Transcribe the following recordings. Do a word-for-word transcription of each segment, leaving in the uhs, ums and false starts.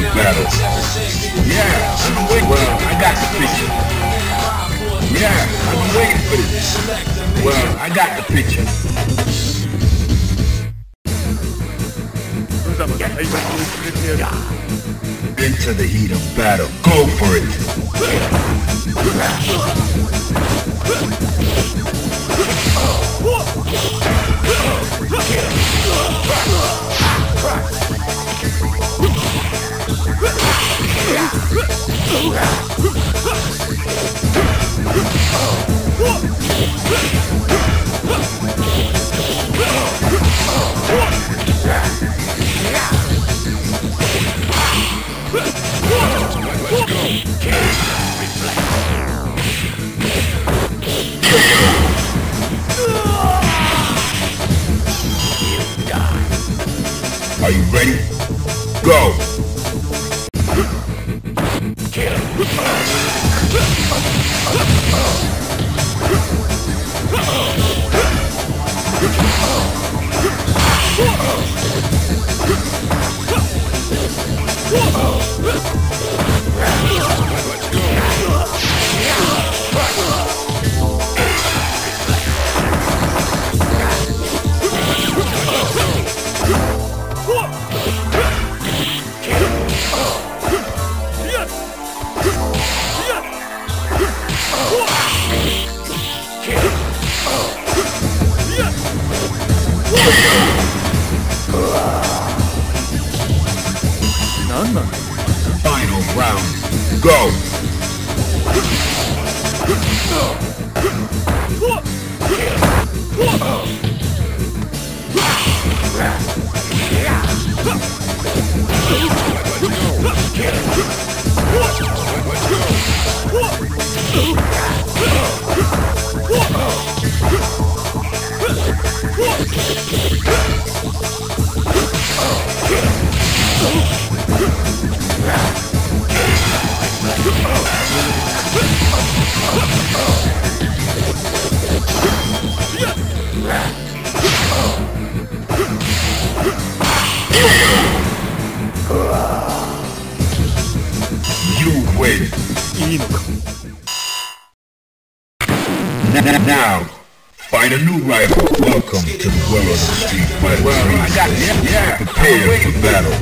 for battle. Yeah, I've been waiting. Well, I got the picture. Yeah, I've been waiting for this. Well, I got the picture. Into the heat of battle. Go for it. Are you ready? Go! Final round. Go! You win. Now, find a new rival. Welcome to the world of Street Fighter. Well, I got it. Yeah, prepare for battle.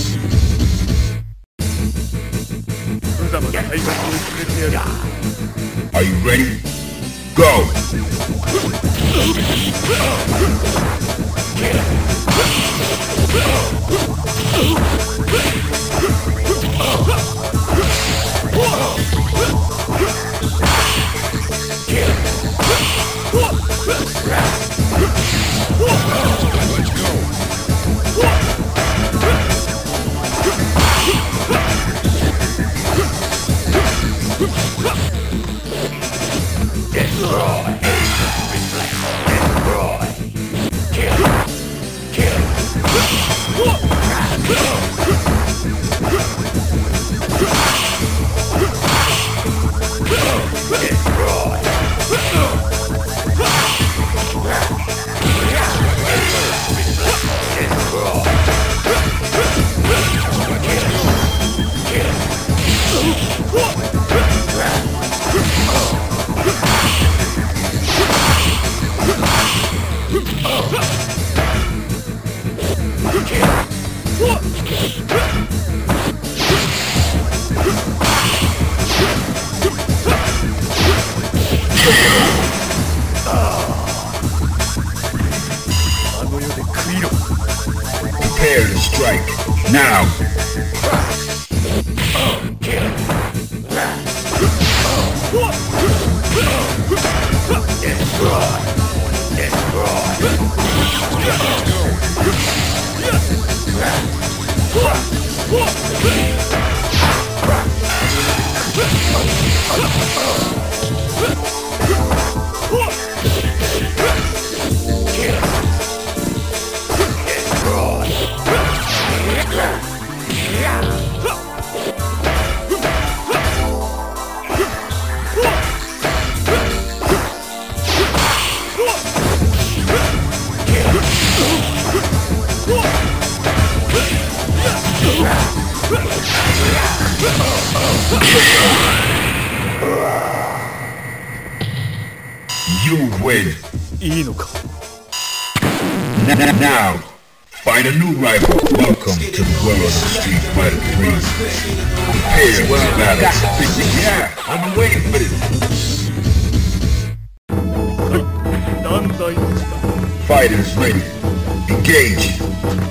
Are you ready? Go! Prepare to strike. Now! You win. いいのか。 Now, find a new rival. Welcome to the world of Street Fighter three. Prepare for battle. Yeah, I've been waiting for this. なんだい。 Fighters ready. Engage.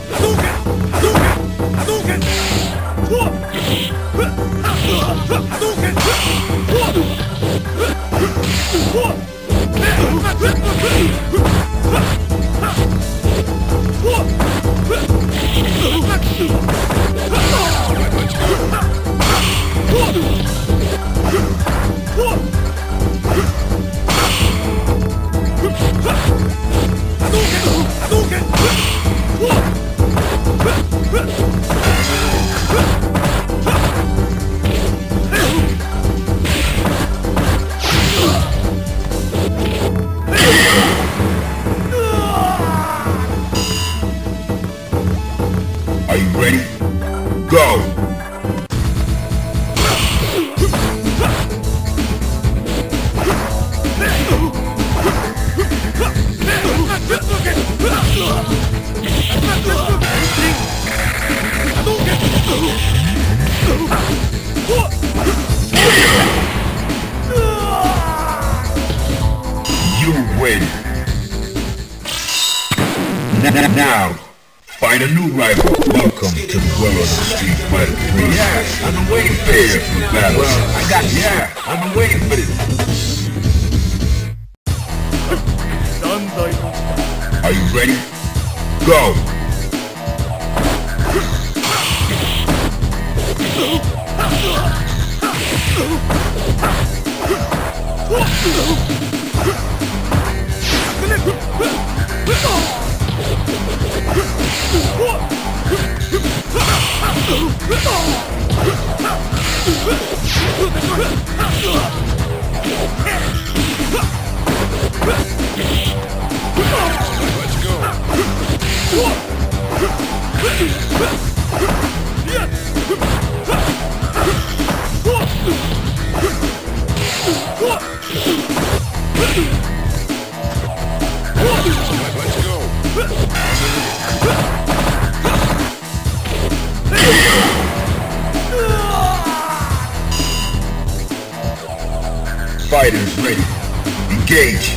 Are you ready? Go! You win. Now, find a new rival. Welcome to the world of Street Fighter three. Yeah, I've been waiting for this battle. Well, I got yeah, I've been waiting for this. Are you ready? Go! Let's go. Let's go. Fighters ready. Engage.